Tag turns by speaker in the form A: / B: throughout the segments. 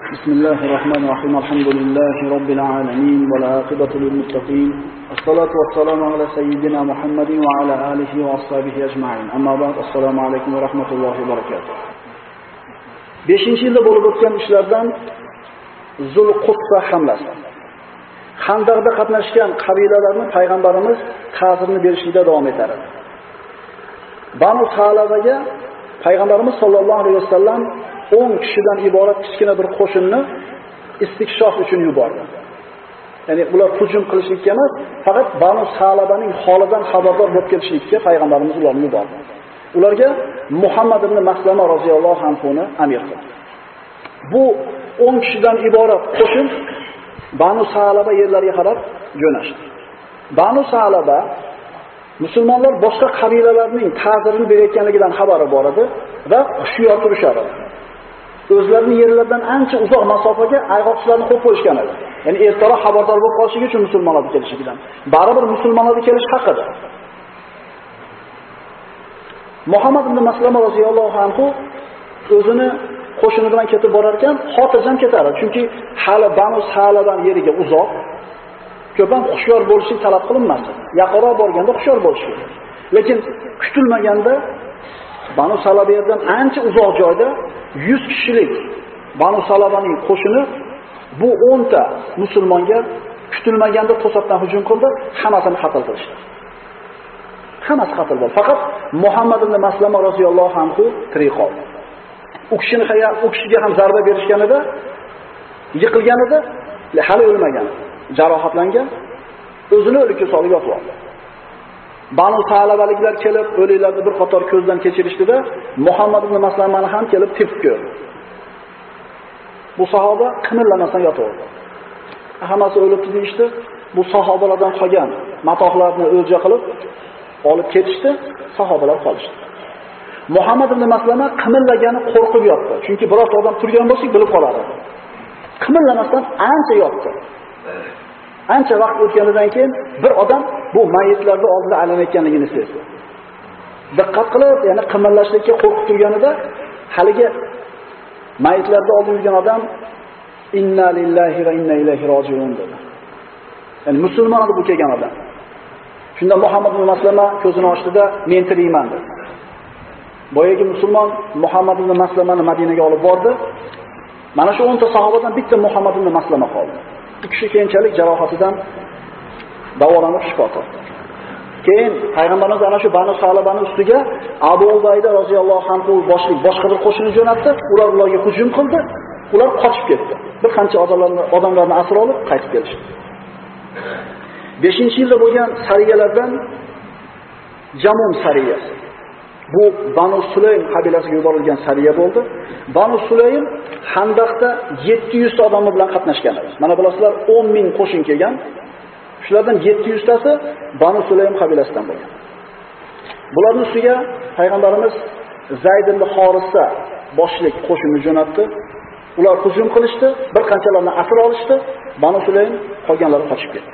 A: بسم الله الرحمن الرحيم الحمد لله رب العالمين والعاقبة للمتقين الصلاة والسلام على سيدنا محمد وعلى آله وأصحابه أجمعين أما بعد السلام عليكم ورحمة الله وبركاته 5-yilda bo'lib o'tgan ishlardan Zulqutsa hamlasi. Xandaqda qatnashgan qabilalarni payg'ambarimiz ta'zirini berishda davom etadi. Banu Salabaga payg'ambarimiz sollallohu alayhi vasallam 10 kishidan iborat kichkina bir qo'shinni istikshof uchun yubordi. Ya'ni ular hujum qilishlikka emas, faqat Banu Salabaning holidan xabardor bo'lib kelishlikka payg'ambarimiz ularni yubordi. Ularga Muhammad ibn Maslama roziyallohu anhuni amir qildi. Bu 10 kishidan iborat qo'shin Banu Salaba yerlariga qarab jo'nashdi. Banu Salaba musulmonlar boshqa qabilalarning ta'zirini berayotganligidan xabari bor edi va hushyor turishar edi. O'zlarining yerlaridan ancha uzoq masofaga ayg'oqchilarni qo'yib qo'yishgan edi. Ya'ni ertaroq xabardor bo'lib qolishligi uchun musulmonlarga kelishidan. Baribir musulmonlarga kelish haqida. Muhammad ibn Maslama roziyallohu anhu o'zini qo'shini bilan ketib borar ekan, xotirjam ketadi. Chunki hali Banu Salabaning yeriga uzoq. Ko'p ham hushyor bo'lishni talab qilinmasdi. Yaqinroq borganda hushyor bo'lish kerak. Lekin kutilmaganda Banu Salabadan ancha uzoq joyda 100 kishilik Banu Salabaning qo'shini bu 10 ta musulmonga kutilmaganda to'satdan hujum qildi, hammasini qatl qilishdi. Hammasi qatl bo'ldi. Faqat Muhammad ibn Maslama roziyallohu anhu tirik qoldi. U kishiga ham zarba berishganida, yiqilganida hali o'lmagan, jarohatlangan, o'zini o'likka solib yotib oldi. Banu Salabaliklar kelib, o'liklarni bir qator ko'zdan kechirishdida Muhammad ibn Maslamani ham kelib tepib ko'rdi. Bu sahoba qimirlamasdan yotib oldi. Hammasi o'libdi deyishdi. Bu sahobalardan qolgan matohlarni o'lja qilib olib ketishdi, sahobalar qolishdi. Muhammad ibn Maslama qimirlagani qo'rqib yotdi. Chunki biror odam turgan bo'lsa bilib qolardi. Qimirlamasdan ancha yotdi. Ancha vaqt o'tganidan keyin bir odam bu mayitlarning oldida aylanayotganligini sezdi. Diqqat qilib, ya'ni qimirlashlikka qo'rqib turganida haligi mayitlarning oldida yurgan odam inna lillahi va inna ilayhi rojiun dedi. Ya'ni musulmon edi bu kelgan odam. Shunda Muhammad ibn Maslama ko'zini ochdi-da, men tirikman dedi. Boyagi musulmon Muhammad ibn Maslamani Madinaga olib bordi. Mana shu 10 ta sahobadan bitta Muhammad ibn Maslama qoldi. Bu kishi keyinchalik jarohatidan davolanib shifo topdi. Keyin payg'ambarimiz ana shu Banu Salabani ustiga Abu Ubayda roziyallohu anhu boshliq boshqa bir qo'shinni jo'natdi. Ularga hujum qildi. Ular qochib ketdi. Bir qancha odamlarni asir olib qaytib kelishdi. 5-yilda bo'lgan sariyalardan Jamun sariyasi. Bu Banu Sulaym qabilasiga yuborilgan sariya bo'ldi. Banu Sulaym Handaqda 700 ta odam bilan qatnashgan edi. Mana bilasizlar 10 ming qo'shin kelgan. Shulardan 700 tasi Banu Sulaym qabilasidan bo'lgan. Bularning ustiga payg'ambarimiz Zayd ibn Horisa boshliq qo'shinni jo'natdi. Ular hujum qilishdi, bir qanchalarni asir olishdi. Banu Sulaym qolganlari qochib ketdi.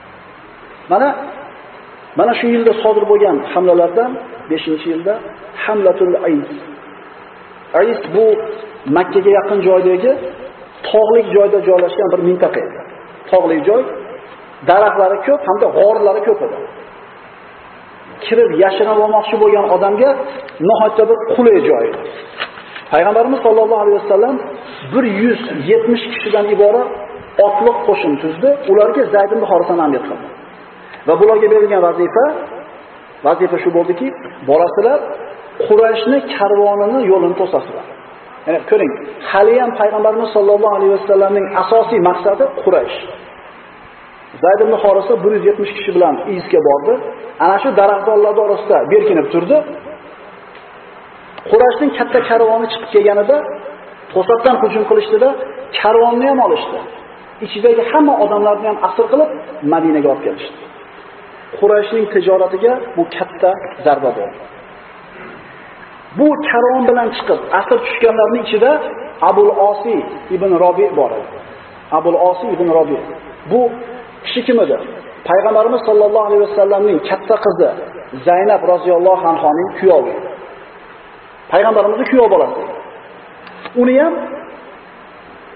A: Mana shu yilda sodir bo'lgan hamlalardan 5-yilda Hamlatul Ays. Ays bu Makka ga yaqin joydagi tog'lik joyda joylashgan bir mintaqa edi. Tog'li joy, daraxtlari ko'p hamda g'orlari ko'p edi. Kirib yashirinib olmoqchi bo'lgan odamga nihoyatda bir qulay joy edi. Payg'ambarimiz sollallohu alayhi vasallam 170 kishidan iborat otliq qo'shin tuzdi. Ularga Zayd ibn Horisani amir qildi. Va bularga berilgan vazifa shu bo'ldiki, borasizlar Qurayshning karvonini yo'lini to'sasizlar. Ya'ni ko'ring, hali ham payg'ambarimiz sollallohu alayhi vasallamning asosiy maqsadi Quraysh. Zayd ibn Horisa 170 kishi bilan izga bordi. Ana shu daraxtlar orasida berkinib turdi. Qurayshning katta karvoni chiqib kelganida to'satdan hujum qilishdida, karvonni ham olishdi. Ichidagi hamma odamlarni ham asir qilib Madinaga olib kelishdi. Qurayshning tijoratiga bu katta zarba bo'ldi. Bu karvon bilan chiqib asir tushganlarning ichida Abul Osi ibn Robi bor edi. Abul Osi ibn Robi. Bu kishi kim edi? Payg'ambarimiz sollallohu alayhi vasallamning katta qizi Zaynab roziyallohu anhoning kuyovi. Payg'ambarimizning kuyov bolasi. Uni ham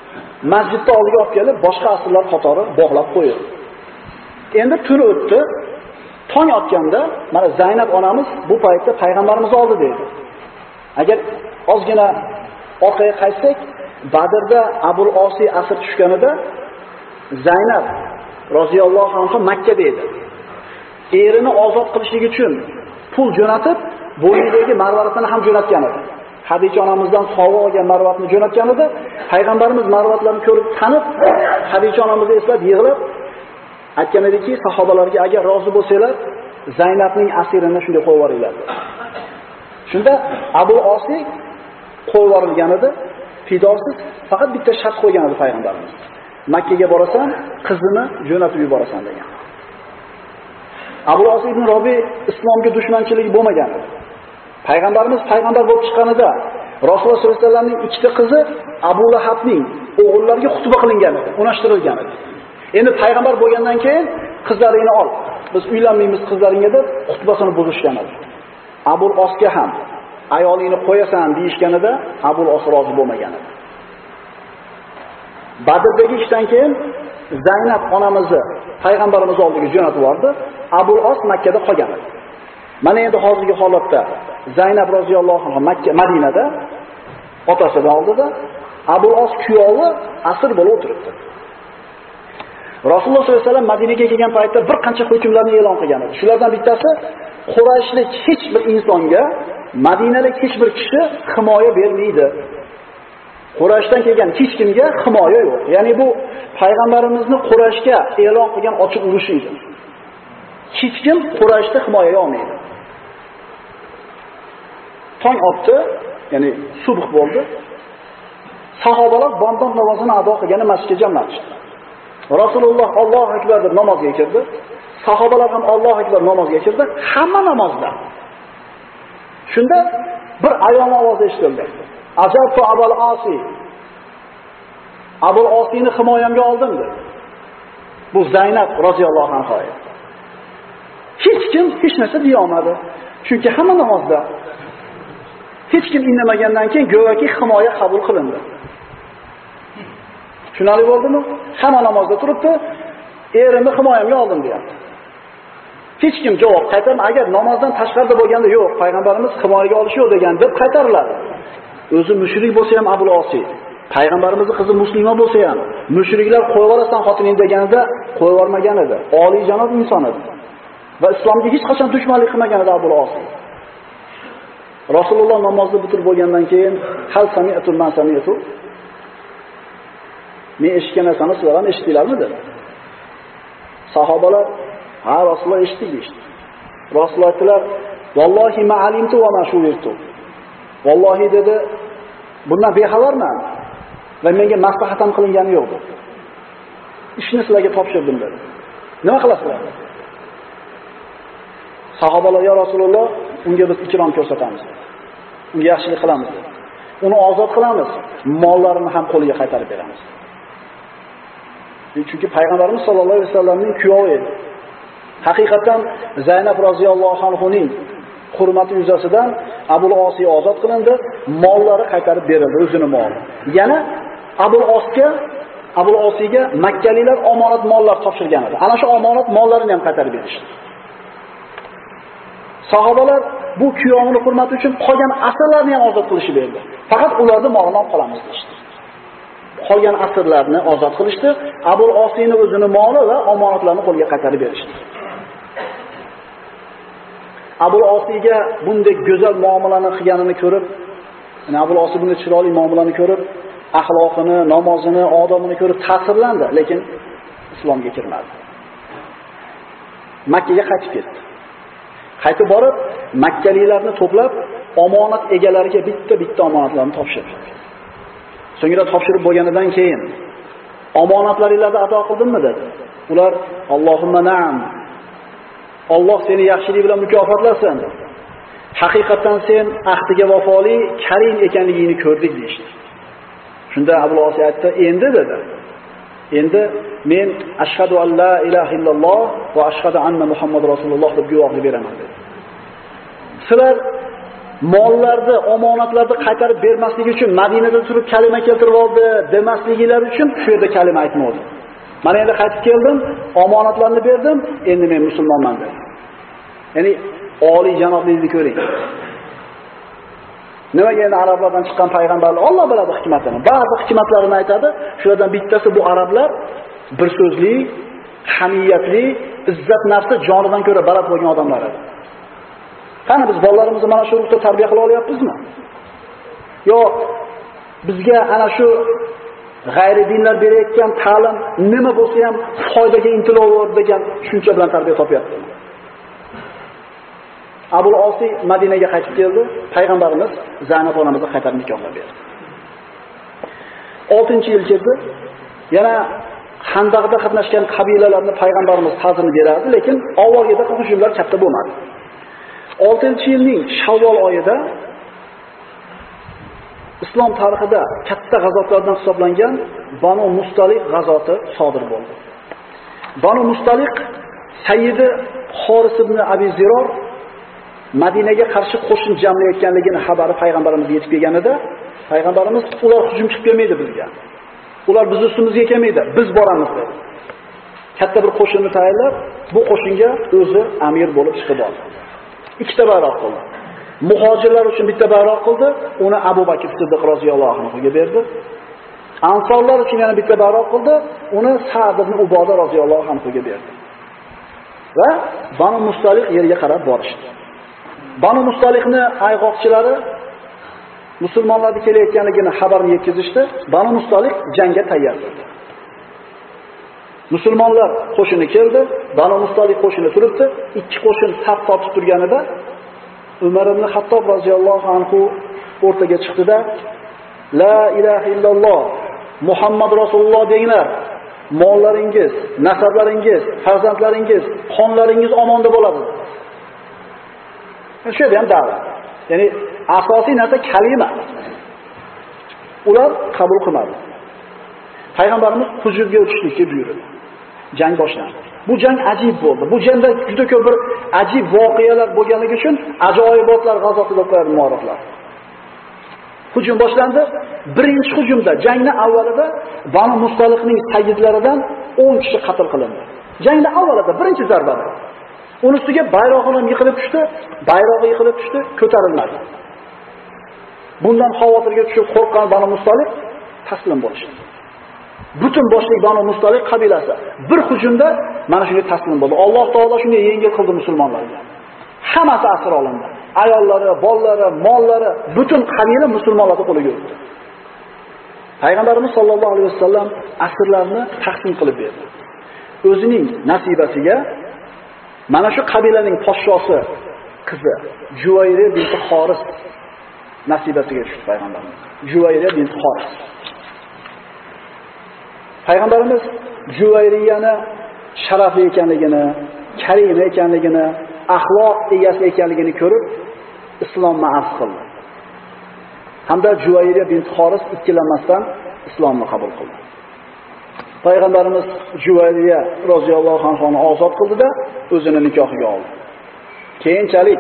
A: masjidning oldiga olib kelib, boshqa asirlar qatori bog'lab qo'ydi. Endi tun o'tdi. Tong otganda, mana Zaynab onamiz bu paytda payg'ambarimiz oldida edi. Agar ozgina orqaga qaytsak, Badrda Abul Osiy asir tushganida Zaynab roziyallohu anha Makka edi. Erini ozod qilishlik uchun pul jo'natib, bo'ynidagi marvaratini ham jo'natgan edi. Hadicha onamizdan sovg'a olgan marvatni jo'natgan edi. Payg'ambarimiz marvatlarni ko'rib, tanib, Hadicha onamizni eslab yig'lab aytgan ediki, sahobalarga agar rozi bo'lsanglar, Zaynabning asirini shunday qo'yib yuboringlar. Shunda Abu Osiy qo'yib yuborilgan edi. Fidosiz faqat bitta shart qo'ygan edi payg'ambarimiz. Makkaga borasan, qizini jo'natib yuborasan degan. Abu Osiy ibn Robi islomga dushmanchiligi bo'lmagan edi. Payg'ambarimiz payg'ambar bo'lib chiqqanida Rasululloh sollallohu alayhi vasallamning ikkita qizi Abu Lahabning o'g'illariga xutba qilingan edi, unashtirilgan edi. Endi payg'ambar bo'lgandan keyin qizlaringni ol, biz uylanmaymiz qizlaringga deb xutbasini buzishgan edi. Abu Osga ham ayolingni qo'yasan deyishganida Abu Os rozi bo'lmagan edi. Badrdagi ishdan keyin Zaynab onamizni payg'ambarimiz oldiga jo'natib yubordi. Abu Os Makkada qolgan edi. Mana endi hozirgi holatda Zaynab roziyallohu anha Madinada otasining oldida, Abu Os kuyovi asir bo'lib o'tiribdi. Rasululloh sollallohu alayhi vasallam Madinaga kelgan paytda bir qancha hukmlarni e'lon qilgan edi. Shulardan bittasi Qurayshlik hech bir insonga, Madinalik hech bir kishi himoya bermaydi. Qurayshdan kelgan hech kimga himoya yo'q. Ya'ni bu payg'ambarimizni Qurayshga e'lon qilgan ochiq urush edi. Hech kim Qurayshda himoya olmaydi. Tong otdi, ya'ni subh bo'ldi. Sahobalar bomdod namozini ado qilgani masjidga jamlanishdi. Rasululloh Allohu akbar deb namozga kirdi. Sahobalar ham Allohu akbar namozga kirdi. Hamma namozda. Shunda bir ayol ovozi eshitildi. Ajabtu Abul Osiy. Abul Osiyni himoyamga oldim dedi. Bu Zaynab roziyallohu anha. Hech kim hech narsa deya olmadi. Chunki hamma namozda. Hech kim indamagandan keyin go'yoki himoya qabul qilindi. Tushunali bo'ldimi? Hamma namozda turibdi, erimni himoyamga oldim deyapti. Hech kim javob qaytarmadi. Agar namozdan tashqarida bo'lganda yo'q, payg'ambarimiz himoyaga olishi yo'q degan deb qaytariladi. O'zi mushrik bo'lsa ham Abu Osiy, payg'ambarimizning qizi musulmon bo'lsa ham, mushriklar qo'yib yuborasan xotining deganida qo'yib yubormagan edi. Oliy janob inson edi. Va islomga hech qachon dushmanlik qilmagan edi Abu Osiy. Rasululloh namozni bitirib bo'lgandan keyin hal sami'tu man sami'tu. Men eshitgan narsani sizlar ham eshitdinglarmi dedi. Sahobalar, "Ha, Rasululloh eshitdik" deydi. Rasululloh aytdilar, "Vallohi ma alimtu va ma shurtu." Vallohi dedi, bundan bexabarman va menga maslahat ham qilingani yo'q dedi. Ishni sizlarga topshirdim dedi. Nima qilasizlar? Sahobalar, "Ya Rasululloh, unga biz ikrom ko'rsatamiz. Unga yaxshilik qilamiz. Uni ozod qilamiz, mollarini ham qo'liga qaytarib beramiz." Chunki payg'ambarimiz sollallohu alayhi vasallamning kuyovi edi. Haqiqatan Zaynab roziyallohu anhuning hurmati yuzasidan Abu Osiy ozod qilindi, mollari qaytarib berildi, o'zining moli. Yana Abu Osiyga Makkaliklar omonat mollar topshirgan edi. Ana shu omonat mollarini ham qaytarib berishdi. Sahobalar bu kuyovining hurmati uchun qolgan asirlarni ham ozod qilishib berdi. Faqat ularni molini olib qolamiz deydi. Qolgan asirlarni ozod qilishdi, Abu Osiyning o'zining moli va omonatlarini qo'lga qaytarib berishdi. Abu Osiyga bunday go'zal muomalani qilganini ko'rib, Abu Osiy bunday chiroyli muomalani ko'rib, axloqini, namozini, odobini ko'rib ta'sirlandi, lekin islomga kirmadi. Makkaga qaytib ketdi. Qaytib borib, Makkaliklarni to'plab, omonat egalariga bitta omonatlarni topshirdi. So'ngra topshirib bo'lganidan keyin omonatlaringlarni ado qildimmi dedi. Ular Allohumma na'am. Alloh seni yaxshilik bilan mukofotlasin. Haqiqatan sen ahdiga vafoli, karim ekanligingni ko'rdik deydi. Shunda Abu Osiy aytdi, endi dedi. Endi men ashhadu an la ilaha illalloh va ashhadu anna Muhammad rasululloh deb guvohlik beraman dedi. Sizlar mollarni, omonatlarni qaytarib bermasligi uchun Madinada turib kalima keltirib oldi demasliklari uchun shu yerda kalima aytmadi. Mana endi qaytib keldim, omonatlarni berdim, endi men musulmonman dedi. Ya'ni oliy janoblikni ko'ring. Nimaga endi arablardan chiqqan payg'ambarlar Alloh biladi hikmatini. Ba'zi hikmatlarini aytadi. Shulardan bittasi bu arablar bir so'zli, hamiyatli, izzat nafsi jonidan ko'ra baland bo'lgan odamlar edi. Qani biz bolalarimizni mana shu ruhda tarbiya qila olyapmizmi? Yo bizga ana shu g'ayri dinlar berayotgan ta'lim nima bo'lsa ham foydaga intilaver degan tushuncha bilan tarbiya topyaptimi? Abul Osi Madinaga qaytib keldi, payg'ambarimiz Zaynab onamizni qaytarib nikohlab berdi. 6-yil keldi, yana Handaqda qatnashgan qabilalarni payg'ambarimiz ta'zimini berardi, lekin avvalgidek hujumlar katta bo'lmadi. 6-yilning Shavvol oyida islom tarixida katta g'azotlardan hisoblangan Banu Mustaliq g'azoti sodir bo'ldi. Banu Mustaliq Sayyidi Xoris ibn Abi Ziror Madinaga qarshi qo'shin jamlayotganligini xabari payg'ambarimizga yetib kelganida, payg'ambarimiz ular hujum chiqib kelmaydi bizga. Ular biz ustimizga kelmaydi, biz boramiz dedi. Katta bir qo'shinni tayyorlab, bu qo'shinga o'zi amir bo'lib chiqib oldi. Ikkita bayroq qildi. Muhojirlar uchun bitta bayroq qildi, uni Abu Bakr Siddiq roziyallohu anhuga berdi. Ansorlar uchun yana bitta bayroq qildi, uni Sa'd ibn Uboda roziyallohu anhuga berdi. Va Banu Mustaliq yerga qarab borishdi. Banu Mustaliqni ayg'oqchilari musulmonlarga kelayotganligini xabarini yetkazishdi. Banu Mustaliq jangga tayyor bo'ldi. Musulmonlar qo'shini keldi, Banu Mustaliq qo'shini turibdi. Ikki qo'shin saf tortib turganida Umar ibn Xattob roziyallohu anhu o'rtaga chiqdi-da, La ilaha illalloh, Muhammad Rasululloh denglar. Mollaringiz, nasablaringiz, farzandlaringiz, qonlaringiz omonda bo'ladi. Shu ham da'vat. Ya'ni asosiy narsa kalima. Ular qabul qilmadi. Payg'ambarimiz hujumga o'tishlikka buyurdi. Jang boshlandi. Bu jang ajib bo'ldi. Bu jangda juda ko'p bir ajib voqealar bo'lganligi uchun ajoyibotlar g'azoti deb qo'yadi muoriflar. Hujum boshlandi. Birinchi hujumda jangning avvalida Banu Mustaliqning sayyidlaridan 10 kishi qatl qilindi. Jangning avvalida birinchi zarbada uning ustiga bayrog'i ham yiqilib tushdi, bayrog'i yiqilib tushdi, ko'tarilmadi. Bundan xavotirga tushib qo'rqqan Banu Mustaliq taslim bo'lishdi. Butun boshli Banu Mustaliq qabilasi bir hujumda mana shunga taslim bo'ldi. Alloh taolo shunga yengil qildi musulmonlarga. Hammasi asir olindi. Ayollari, bolalari, mollari, butun qabila musulmonlarga qo'liga o'tdi. Payg'ambarimiz sollallohu alayhi vasallam asirlarni taqsim qilib berdi. O'zining nasibasiga mana shu qabilaning podshosi qizi Juvayriya bint Xoris nasibasiga tushdi payg'ambarimiz. Juvayriya bint Xoris. Payg'ambarimiz Juvayriyani sharafli ekanligini, karim ekanligini, axloq egasi ekanligini ko'rib islomni arz qildi. Hamda Juvayriya bint Xoris ikkilanmasdan islomni qabul qildi. Payg'ambarimiz Juvayriya roziyallohu anhuni ozod qildi-da, o'zini nikohiga oldi. Keyinchalik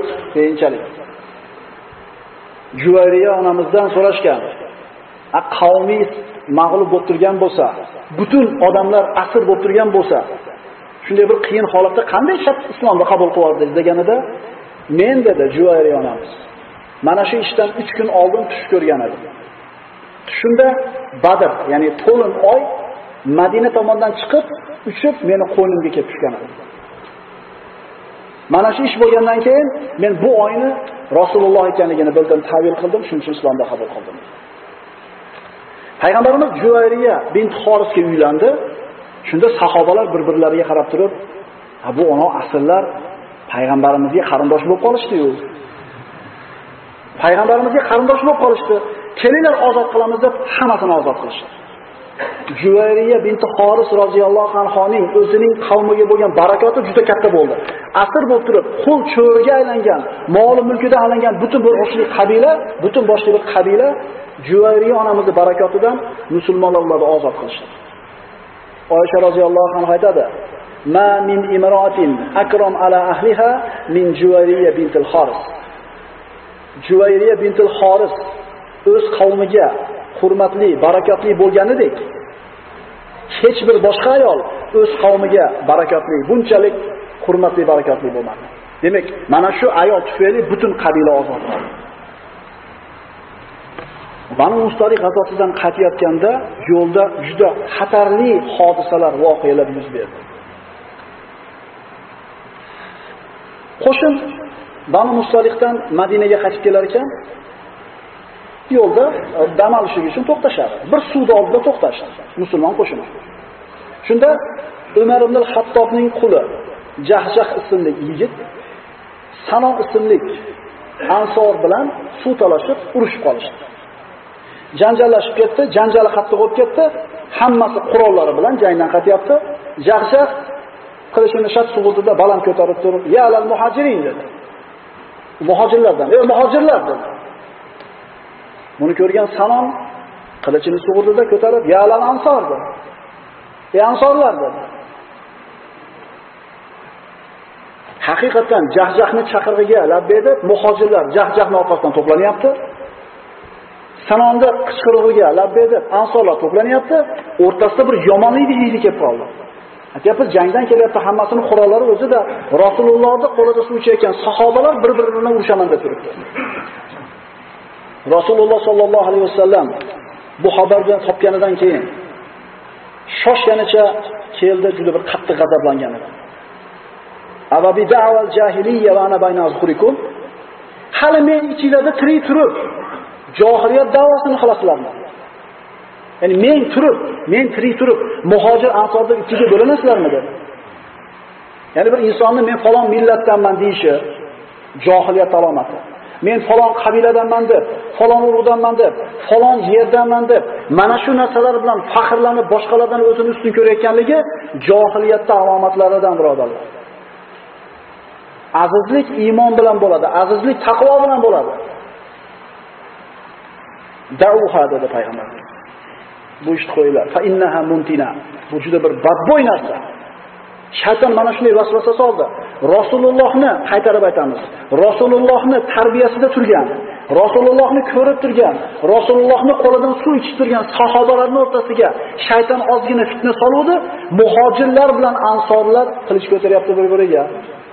A: Juvayriya onamizdan so'rashgan, qavmingiz mag'lub bo'lib turgan bo'lsa, butun odamlar asir bo'lib turgan bo'lsa, shunday bir qiyin holatda qanday islomni qabul qildi deganida, men dedi Juvayriya onamiz, mana shu ishdan 3 kun oldin tush ko'rgan edim. Tushimda Badr, ya'ni to'lin oy Madina tomondan chiqib, uchib meni qo'ynimga kelib tushgan edi. Mana shu ish bo'lgandan keyin men bu oyni Rasululloh ekanligini bildim, ta'vil qildim, shuning uchun islomda qabul qildim. Payg'ambarimiz Juvayriya bint Xorisga uylandi. Shunda sahobalar bir-birlariga qarab turib, bu ona asrlar payg'ambarimizga qarindosh bo'lib qolishdi-yu. Payg'ambarimizga qarindosh bo'lib qolishdi. Kelinglar ozod qilamiz deb hammasini ozod qilishdi. Juvayriya bint Xoris roziyallohu anhoning o'zining qavmiga bo'lgan barakoti juda katta bo'ldi. Asr bo'lib turib, qo'l cho'riga aylangan, moli mulkidan aylangan butun bir boshli qabila, butun boshli bir qabila Juvayriya onamizning barakotidan musulmonlarni ozod qilishdi. Oysha roziyallohu anha aytadi: "Ma min imroatin akram ala ahliha min Juvayriya bint al-Xoris." Juvayriya bintul Xoris o'z qavmiga hurmatli, barakatli bo'lganidek, hech bir boshqa ayol o'z qavmiga barakatli, bunchalik hurmatli, barakatli bo'lmadi. Demak, mana shu ayol tufayli butun qabila ozod bo'ldi. Banu Mustaliq g'azotasidan qaytayotganda yo'lda juda xatarli hodisalar, voqealar yuz berdi. Qo'shin Banu Mustaliqdan Madinaga qaytib kelar ekan, yo'lda dam olish uchun to'xtashadi. Bir suvda oldida to'xtashdi musulmon qo'shini. Shunda Umar ibn al-Hattobning quli Jahjah ismli yigit Sanon ismli ansor bilan suv talashib urushib qolishdi. Janjallashib ketdi, janjali qattiq bo'lib ketdi. Hammasi qurollari bilan jangdan qaytyapti. Jahjah qilishini shat sug'udida baland ko'tarib turib, "Ya alal muhajirin" dedi. Muhojirlardan, muhojirlar dedi. Buni ko'rgan Sanon qilichini sug'udida ko'tarib, "Ya alal ansor" dedi. Ansorlar dedi. Haqiqatan Jahjahning chaqirig'iga labbay deb muhojirlar Jahjahning orqasidan to'planyapti. Sanonda qichqirig'iga labbay deb ansorlar to'planyapti. O'rtasida bir yomonlik hidi kelib qoldi. Aytyapmiz, jangdan kelyapti, hammasini qurollari o'zida, Rasulullohning qo'lida suv ichayotgan sahobalar bir-biri bilan urushaman deb turibdi. Rasululloh sollallohu alayhi vasallam bu xabarni topganidan keyin shoshganicha keldi, juda bir qattiq g'azablangan edi. Avabi da'val jahiliyya va ana bayna azhurikum. Hali men ichingizda tirik turib, johiliyat da'vosini qilasizlarmi? Ya'ni men tirik turib, muhojir ansorda ikkiga bo'lanasizlarmi dedi. Ya'ni bir insonni men falon millatdanman deyishi johiliyat alomati. Men falon qabiladanman deb, falon urug'danman deb, falon yerdanman deb, mana shu narsalar bilan faxrlanib boshqalardan o'zini ustun ko'rayotganligi johiliyatning alomatlaridan, birodarlar. Azizlik iymon bilan bo'ladi, azizlik taqvo bilan bo'ladi. Da'uha dedi payg'ambar. Bu ishni qo'yinglar. Fa innaha muntina. Bu juda bir badbo'y narsa. Shayton mana shunday vasvasa soldi. Rasulullohni qaytarib aytamiz. Rasulullohni tarbiyasida turgan, Rasulullohni ko'rib turgan, Rasulullohni qo'lidan suv ichib turgan sahobalarning o'rtasiga shayton ozgina fitna soluvdi. Muhojirlar bilan ansorlar qilich ko'taryapti bir-biriga.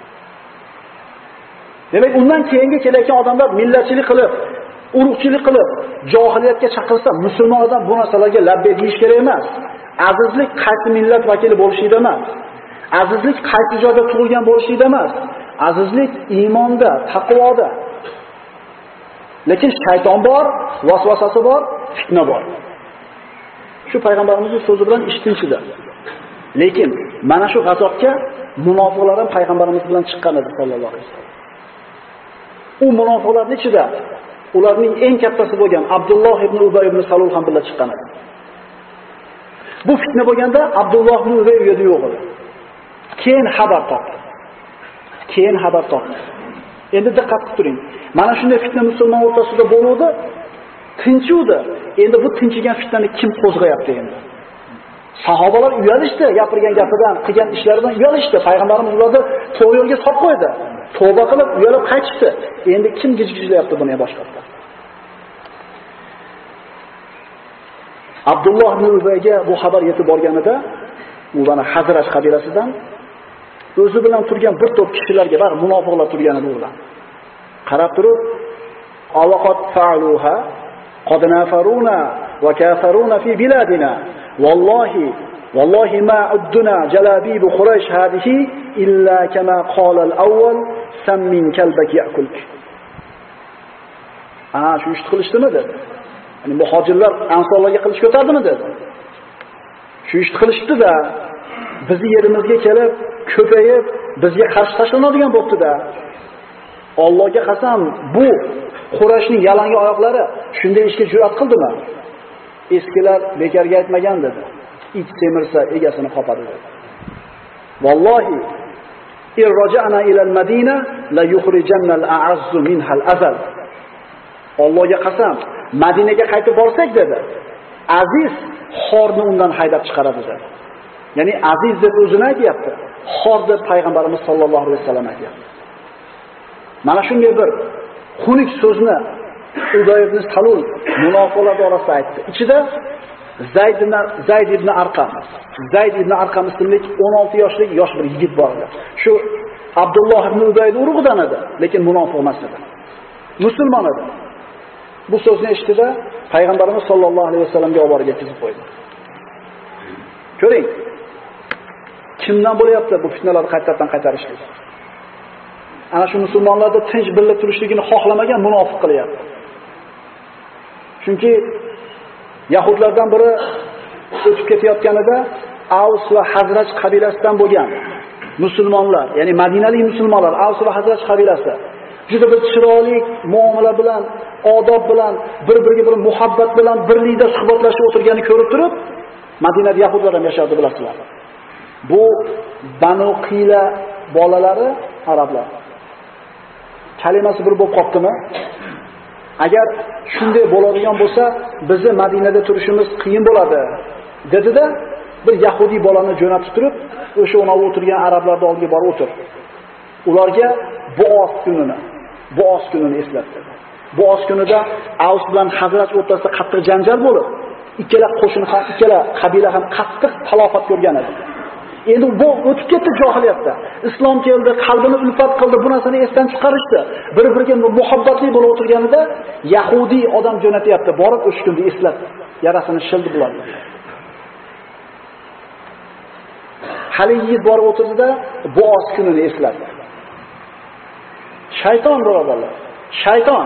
A: Demak, undan keyingi kelayotgan odamlar millatchilik qilib, urug'chilik qilib, johiliyatga chaqirsa, musulmon odam bu narsalarga labbay deyish kerak emas. Azizlik qaysi millat vakili bo'lishida emas. Azizlik qaysi joyda tug'ilgan bo'lishida emas. Azizlik iymonda, taqvoda. Lekin shayton bor, vasvasasi bor, fitna bor. Shu payg'ambarimizning so'zi bilan ish tinchidi. Lekin mana shu g'azotga munofiqlar ham payg'ambarimiz bilan chiqqan edi sallallohu alayhi vasallam. U munofiqlarning ichida ularning eng kattasi bo'lgan Abdulloh ibn Ubay ibn Salul ham bilan chiqqan edi. Bu fitna bo'lganda Abdulloh ibn Ubay uyda yo'q edi. Keyin xabar topdi. Endi diqqat qilib turing. Mana shunday fitna musulmon o'rtasida bo'ldi, tinchuvdi. Endi bu tinchigan fitnani kim qo'zg'ayapti endi? Sahobalar uyalishdi, gapirgan gapidan, qilgan ishlaridan uyalishdi. Payg'ambarimiz ularni to'g'ri yo'lga solib qo'ydi. Tavba qilib, uyalib qaytishdi. Endi kim gijgijlayapti buni boshqatda? Abdulloh ibn Ubayga bu xabar yetib borganida, u mana Hazraj qabilasidan o'zi bilan turgan bir to'p kishilarga, bar munofiqlar turgan edi ular. Qarab turib, "Awaqat fa'luha qad nafaruna va kafaruna fi biladina. Wallahi ma udduna jalabib Quraysh hadihi illa kama qala al-awwal sammin kalbak ya'kulk." Shu ish qilishdimi dedi. Ya'ni muhojirlar ansorlarga qilich ko'tardimi dedi. Shu ish qilishdi-da, bizni yerimizga kelib, ko'payib, bizga qarshi tashlanadigan bo'pti-da. Allohga qasam, bu Qurayshning yalangi oyoqlari shunday ishga jur'at qildimi? Eskilar bekarga aytmagan dedi. It semirsa egasini qopadi dedi. Vallohi irraja'na ila al-Madina la yukhrijanna al-a'azzu minha al-azal. Allohga qasam, Madinaga qaytib borsak dedi, aziz xorni undan haydab chiqaradi dedi. Ya'ni aziz deb o'zini aytayapti, xor deb payg'ambarimiz sollallohu alayhi vasallam aytayapti. Mana shunday bir xunuk so'zni Ubay ibn Salul munofiqlar orasida aytdi. Ichida Zayd ibn Arqam. Zayd ibn Arqam ismli 16 yoshlik yosh bir yigit bor edi. Shu Abdulloh ibn Ubayning urug'idan edi, lekin munofiq emas edi. Musulmon edi. Bu so'zni eshitdi-da, payg'ambarimiz sollallohu alayhi vasallamga olib borib yetkazib qo'ydi. Ko'ring, kimdan bo'lyapti bu fitnalarni qaytarishlik? Ana shu musulmonlarda tinch birlik turishligini xohlamagan munofiq qilyapti. Chunki Yahudlardan biri o'tib ketayotganida Avs va Hazraj qabilasidan bo'lgan musulmonlar, ya'ni Madinalik musulmonlar, Avs va Hazraj qabilasi juda bir chiroyli muomala bilan, odob bilan, bir-biriga bir muhabbat bilan birlikda suhbatlashib o'tirganini ko'rib turib, Madinada Yahudlar ham yashardi, bilasizlar. Bu Banu Qila bolalari arablar. Kalimasi bir bo'lib qolibdimi? Agar shunday bo'ladigan bo'lsa, bizni Madinada turishimiz qiyin bo'ladi, dedi-da, bir Yahudi bolani jo'natib turib, o'sha o'nov o'tirgan arablarning oldiga borib o'tir. Ularga Buos kunini eslatdi. Buos kunida Avs bilan Hazraj o'rtasida qattiq janjal bo'lib, ikkala qo'shin ham, ikkala qabila ham qattiq talofat ko'rgan edi. Endi bu o'tib ketdi johiliyatda. Islom keldi, qalbini ulfat qildi, bu narsani esdan chiqarishdi. Bir-biriga muhabbatli bo'lib o'tirganida Yahudi odam jo'natyapti, borib o'sha kunni eslat, yarasini shildi bular. Hali yigit borib o'tirdi-da, Buos kunini eslatdi. Shayton birodarlar, shayton.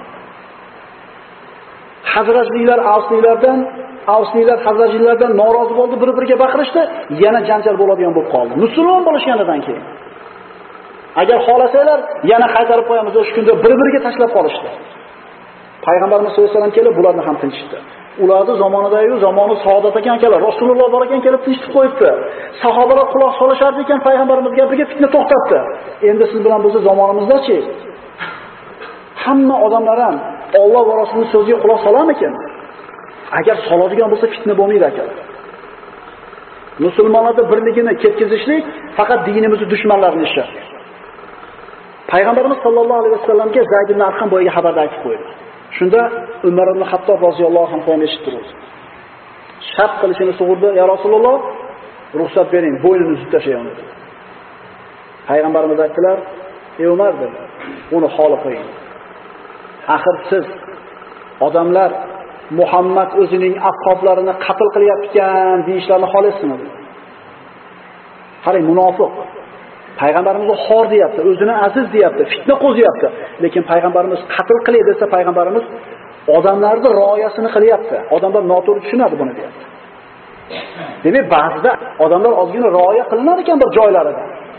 A: Hazrajliklar Avsliklar Hazrajliklardan norozi bo'ldi, bir-biriga baqirishdi, yana janjal bo'ladigan bo'lib qoldi. Musulmon bo'lishganidan keyin. Agar xohlasanglar, yana qaytarib qo'yamiz, o'sha kunda bir-biriga tashlab qolishdi. Payg'ambarimiz sollallohu alayhi vasallam kelib, bularni ham tinchitdi. Ularning zamonidagi zamoni saodat ekan akalar, Rasululloh bor ekan kelib tinchitib qo'yibdi. Sahobalar quloq solishardi ekan payg'ambarimiz gapiga, fitna to'xtatdi. Endi siz bilan bizni zamonimizda-chi? Hamma odamlar ham Alloh va Rasulining so'ziga quloq solarmikan? Agar soladigan bo'lsa fitna bo'lmaydi akalar. Musulmonlarning birligini ketkizishlik faqat dinimizning dushmanlarining ishi. Payg'ambarimiz sollallohu alayhi vasallamga Zayd ibn Arqam boyiga xabarda aytib qo'ydi. Shunda Umar ibn Hattob roziyallohu anhu ham eshitdi. Shart qilishini sug'urdi, "Ya Rasululloh, ruxsat bering, bo'ynini uzib tashlayman." dedi. Payg'ambarimiz aytdilar, "Ey Umar," dedi, "uni holi qo'ying. Axir siz odamlar Muhammad o'zining ashoblarini qatl qilyapti-kan deyishlarini xohlaysizmi?" dedi. Qarang, munofiq. Payg'ambarimizni xor deyapti, o'zini aziz deyapti, fitna qo'ziyapti. Lekin payg'ambarimiz qatl qilay desa, payg'ambarimiz odamlarning rioyasini qilyapti. Odamlar noto'g'ri tushunadi buni deyapti. Demak, ba'zida odamlar ozgina rioya qilinar ekan bir joylarida.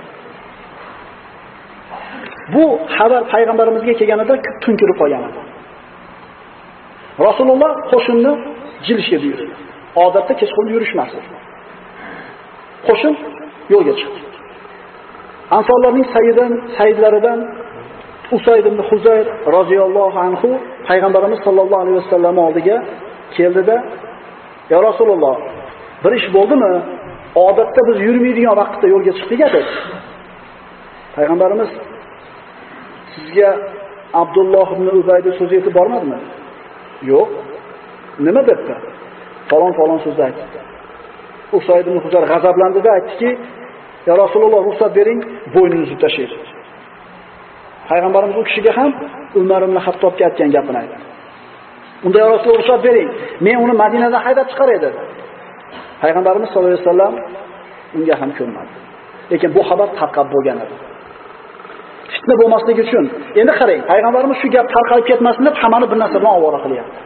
A: Bu xabar payg'ambarimizga kelganida tunkirib qolgan edi. Rasululloh qo'shinni jilishga buyurdi. Odatda kechqurun yurishmasdi. Qo'shin yo'lga chiqdi. Ansorlarning sayyidlaridan Usayd ibn Huzayr roziyallohu anhu payg'ambarimiz sollallohu alayhi vasallam oldiga keldida, "Ya Rasululloh, bir ish bo'ldimi? Odatda biz yurmaydigan vaqtda yo'lga chiqdik" dedi. Payg'ambarimiz, "Sizga Abdulloh ibn Ubayning so'zi yetib bormadimi?" "Yo'q." "Nima debdi?" "Falon so'zni aytdi." Usayd ibn Huzayr g'azablandi-da, aytdiki, "Ya Rasululloh, ruxsat bering, bo'ynini uzib tashlaydi." Payg'ambarimiz u kishiga ham Umar ibn Hattobga aytgan gapini aytdi. "Unda ya Rasululloh, ruxsat bering, men uni Madinadan haydab chiqaray" dedi. Payg'ambarimiz sollallohu alayhi vasallam unga ham ko'nmadi. Lekin bu xabar tarqab bo'lgan edi. Fitna bo'lmasligi uchun. Endi qarang, payg'ambarimiz shu gap tarqalib ketmasin deb hammani bir narsa bilan ovora qilyapti.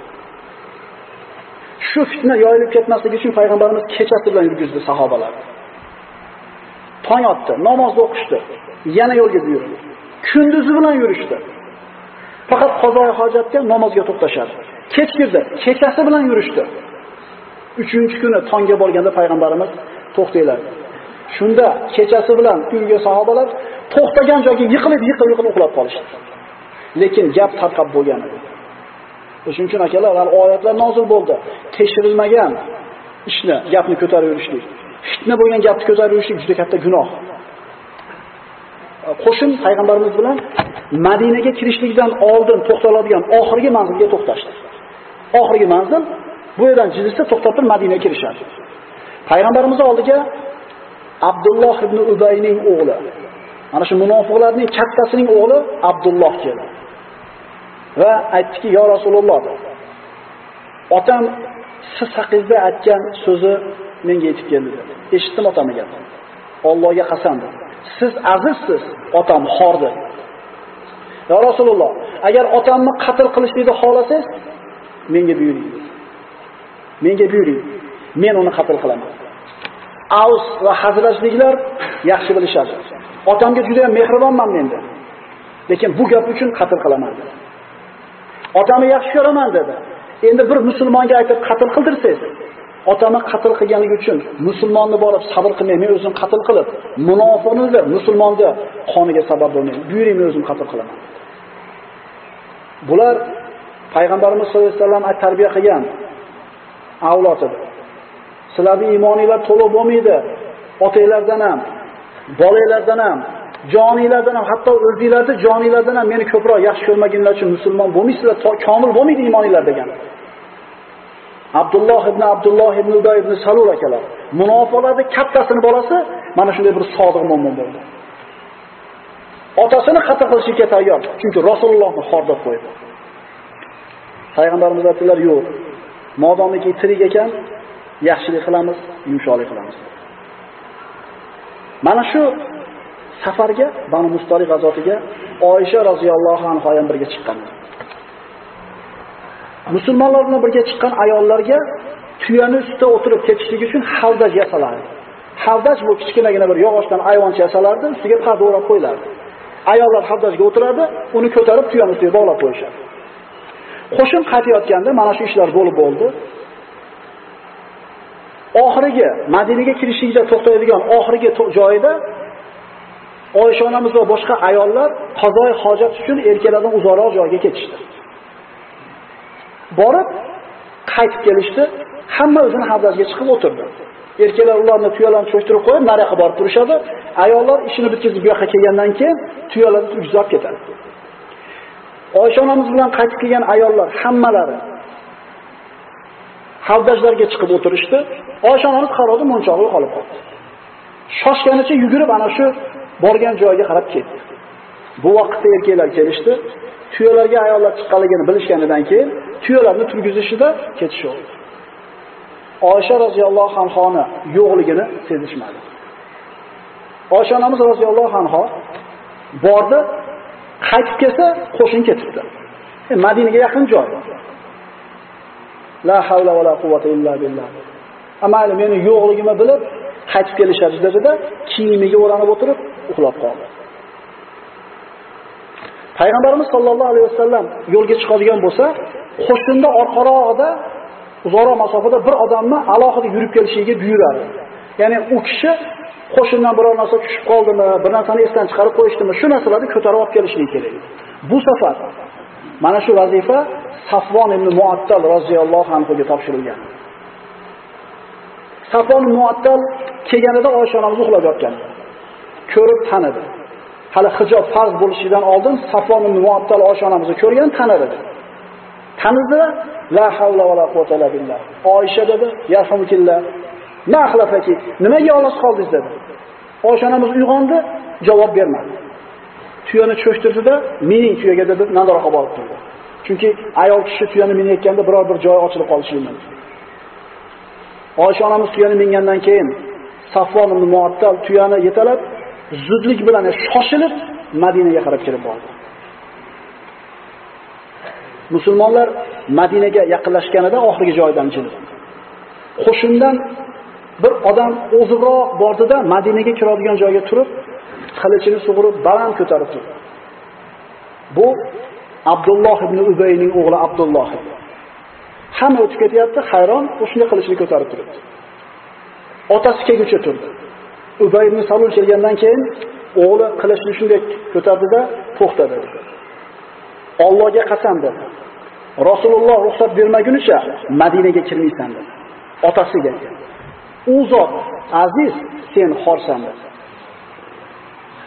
A: Shu fitna yoyilib ketmasligi uchun payg'ambarimiz kechasi bilan yurgizdi sahobalar. Tong otdi, namozni o'qishdi, yana yo'lga buyurdi. Kunduzi bilan yurishdi. Faqat qazoi hojatga namozga to'xtashadi. Kech kirdi, kechasi bilan yurishdi. 3-kuni tongga borganda payg'ambarimiz to'xtaylar. Shunda kechasi bilan uyga sahobalar to'xtagan joyga yiqilib uxlab qolishdi. Lekin gap tarqab bo'lgan edi. Shuning uchun akalar, oyatlar nozil bo'ldi. Tekshirilmagan ishni, gapni ko'tarib yurishlik, fitna bo'lgan gapni ko'tarib yurishlik juda katta gunoh. qo'shin payg'ambarimiz bilan Madinaga kirishlikdan oldin to'xtaladigan oxirgi manzilga to'xtashdi. Oxirgi manzil bu yerdan jizsa to'xtab turib Madinaga kirishadi. Payg'ambarimiz oldiga Abdulloh ibn Ubayning o'g'li, mana shu munofiqlarning kattasining o'g'li Abdulloh keldi. Va aytdiki, "Ya Rasululloh, otam siz haqingizda aytgan so'zi menga yetib keldi" dedi. Eshitdim otamning gapini. Allohga qasam dedi. Siz azizsiz, otam xor dedi. "Ya Rasululloh, agar otamni qatl qilishlikni xohlasangiz, menga buyuring. Menga buyuring. Men uni qatl qilaman." Avs va Hazrajliklar yaxshi bilishadi. Otamga juda ham mehribonman men dedi. Lekin bu gap uchun qatl qilaman dedi. Otamni yaxshi ko'raman dedi. Endi bir musulmonga aytib qatl qildirsangiz, otamni qatl qilganligi uchun musulmonni borib sabr qilmay, men o'zim qatl qilib, munofiqni o'ldirib, musulmonni qoniga sabab bo'lmayman. Buyuring, men o'zim qatl qilaman. Bular payg'ambarimiz sollallohu alayhi vasallam tarbiya qilgan avlod edi. Sizlarning iymoninglar to'liq bo'lmaydi. Otanglardan ham, bolanglardan ham, joninglardan ham, hatto o'zingizlarning joninglardan ham meni ko'proq yaxshi ko'rmaganlar uchun musulmon bo'lmaysizlar, komil bo'lmaydi iymoninglar degan. Abdulloh ibn Ubay ibn Salul akalar, munofiqlarning kattasini bolasi mana shunday bir sodiq mo'min bo'ldi. Otasini qatl qilishga tayyor, chunki Rasulullohni xor deb qo'ydi. Payg'ambarimiz aytdilar, "Yo'q. Modomiki tirik ekan, yaxshilik qilamiz, yumshoqlik qilamiz." Mana shu safarga, Banu Mustaliq g'azotiga Oysha roziyallohu anha ham birga chiqqan. Musulmonlar bilan birga chiqqan ayollarga tuyani ustida o'tirib ketishlik uchun havdaj yasalardi. Havdaj bu kichkinagina bir yog'ochdan ayvoncha yasalardi, ustiga parda o'rab qo'yiladi. Ayollar havdajga o'tiradi, uni ko'tarib tuyani ustiga bog'lab qo'yishadi. Qo'shin qaytayotganda mana shu ishlar bo'lib bo'ldi. Oxirgi Madinaga kirishlikda to'xtaydigan oxirgi joyida Oysha onamiz va boshqa ayollar qazoi hojat uchun erkaklardan uzoqroq joyga ketishdi. Borib qaytib kelishdi, hamma o'zini havdasiga chiqib o'tirdi. Erkaklar ularni tuyalarni cho'chtirib qo'yib, nariyoqqa borib turishadi. Ayollar ishini bitkazib bu yoqqa kelgandan keyin tuyalarni turgizib ketadi. Oysha onamiz bilan qaytib kelgan ayollar hammalari havdajlarga chiqib o'tirishdi. Oysha onamiz qarorda munchoqli qolib qoldi. Shoshganicha yugurib ana shu borgan joyiga qarab ketdi. Bu vaqtda erkaklar kelishdi. Tuyalarga ayollar chiqqanligini bilishganidan keyin tuyalarni turgizishida ketishdi. Oysha roziyallohu anhoni yo'qligini sezishmadi. Oysha onamiz roziyallohu anha bordi, qaytib kelsa qo'shin ketibdi. Madinaga yaqin joy. La havla va la quvvata illa billah. Amali meni yo'qligimni bilib qaytib kelishadi dedi-da, kiyimiga o'ranib o'tirib uxlab qoldi. Payg'ambarimiz sollallohu alayhi vasallam yo'lga chiqadigan bo'lsa, qo'shinda orqarog'ida uzoqroq masofada bir odamni alohida yurib kelishiga buyuradi. Ya'ni u kishi qo'shindan biror narsa tushib qoldimi, bir narsani esdan chiqarib qo'yishdimi, shu narsalarni ko'tarib olib kelishligi kerak. Bu safar mana shu vazifa Safvon ibn Muattal roziyallohu anhu ga topshirilgan. Safvon ibn Muattal kelganida Oysha onamiz uxlab yotgan. Ko'rib tanidi. Hali hijob farz bo'lishidan oldin Safvon ibn Muattal Oysha onamizni ko'rgan, tanidi. Tanidi, la havla va la quwwata illa billah. Oysha dedi, yarhamukillah. Ma xilafaki, nimaga yolg'iz qoldingiz dedi. Oysha onamiz uyg'ondi, javob bermadi. Tuyani cho'shtirdida, mening tuyaga dedi, nariroqqa borib turdi. Chunki ayol kishi tuyani minayotganda biror bir joy ochilib qolishi mumkin. Oysha onamiz tuyani mingandan keyin Safvon ibn Muattal tuyani yetalab, zudlik bilan shoshilib Madinaga qarab kelib bordi. Musulmonlar Madinaga yaqinlashganida oxirgi joydan chiqdi. Qo'shindan bir odam o'ziroq bordida Madinaga kiradigan joyga turib, qilichini sug'urib baland ko'tarib turdi. Bu Abdulloh ibn Ubayning o'g'li Abdulloh. Hamma o'tib ketyapti, hayron, o'shunday qilichini ko'tarib turibdi. Otasi kelguncha turdi. Ubay ibn Salul kelgandan keyin o'g'li qilichni shunday ko'tardida, to'xtadi. Allohga qasam dedi. Rasululloh ruxsat bermagunicha Madinaga kirmaysan dedi. Otasiga. U zot aziz, sen xorsan dedi.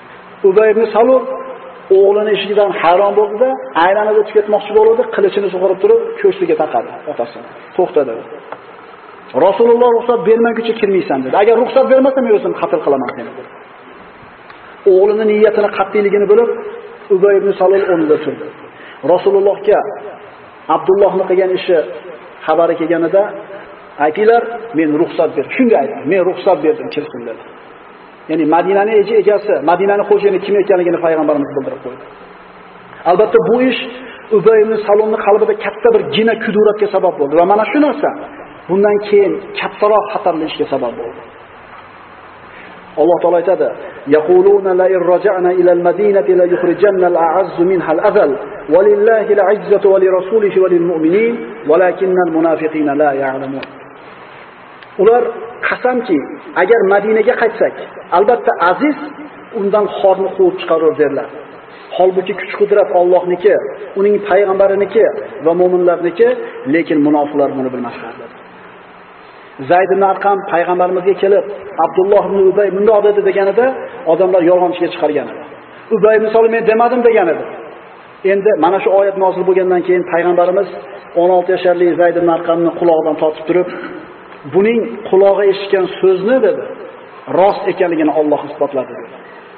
A: Ubay ibn Salul o'g'lini eshigidan hayron bo'ldi-da, aylanib o'tib ketmoqchi bo'ldi, qilichini sug'urib turib, ko'ksiga taqadi otasini. To'xta dedi. Rasululloh ruxsat bermaguncha kirmaysan dedi. Agar ruxsat bermasa men o'zim qatl qilaman seni dedi. O'g'lining niyatini qat'iyligini bilib, Ubay ibn Salul o'rnidan turdi. Rasulullohga Abdullohning qilgan ishi xabari kelganida aytdilar, men ruxsat berdim. Shunday aytdi, men ruxsat berdim, kirsin dedi. Ya'ni Madinaning egasi, Madinaning xo'jayini kim ekanligini payg'ambarimiz bildirib qo'ydi. Albatta bu ish Ubay ibn Salulning qalbida katta bir gina kuduratga sabab bo'ldi va mana shu narsa bundan keyin kattaroq xatarli ishga sabab bo'ldi. Alloh taolo aytadi: "Yaquluna la irja'na ila al-madinati la yukhrijanna al-a'azzu minha al-adhal, wa lillahi al-'izzatu wa li rasulihi wa lil mu'minin, walakinna al-munafiqina la ya'lamun." Ular qasamki, agar Madinaga qaytsak, albatta aziz undan xorni quvib chiqarur derlar. Holbuki kuch-qudrat Allohniki, uning payg'ambariniki va mu'minlarniki, lekin munofiqlar buni bilmaslar. Zayd ibn Arqam payg'ambarimizga kelib, Abdulloh ibn Ubay bunday dedi deganida, odamlar yolg'onchiga chiqargan edi. Ubay ibn Salul men demadim degan edi. Endi mana shu oyat nozil bo'lgandan keyin payg'ambarimiz 16 yoshli Zayd ibn Arqamning quloqidan tortib turib, buning qulog'i eshitgan so'zni dedi, rost ekanligini Alloh isbotladi dedi.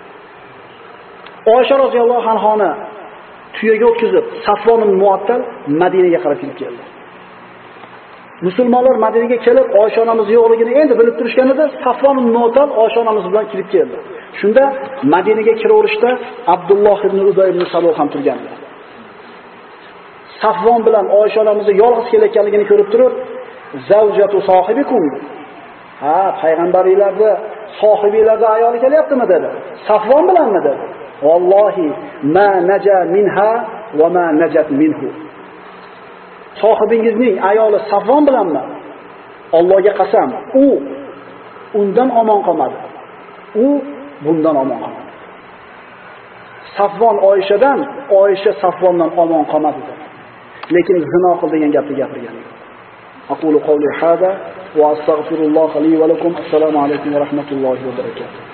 A: Oysha roziyallohu anhoni tuyaga o'tkazib, Safvon ibn Muattal Madinaga qarab keldi. Musulmonlar Madinaga kelib, Oysha onamiz yo'qligini endi bilib turishganida Safvon ibn Muattal Oysha onamiz bilan kirib keldi. Shunda Madinaga kiraverishda Abdulloh ibn Ubay ibn Salul ham turgan edi. Safvon bilan Oysha onamizni yolg'iz kelayotganligini ko'rib turib, "Zavjatu sohibikum." Ha, payg'ambarlarning sohibiylarning ayoli kelyaptimi dedi. Safvon bilanmi dedi. "Vallohi ma naja minha va ma najat minhu." Sohibingizning ayoli Safvon bilanmi? Allohga qasam, u undan omon qolmadi. U bundan omon qolmadi. Safvon Oyshadan, Oysha Safvondan omon qolmadi dedi. Lekin zino qil degan gapni gapirgan. Aqulu qawli hada va astaghfirulloh li va lakum. Assalomu alaykum va rahmatullohi va barakatuh.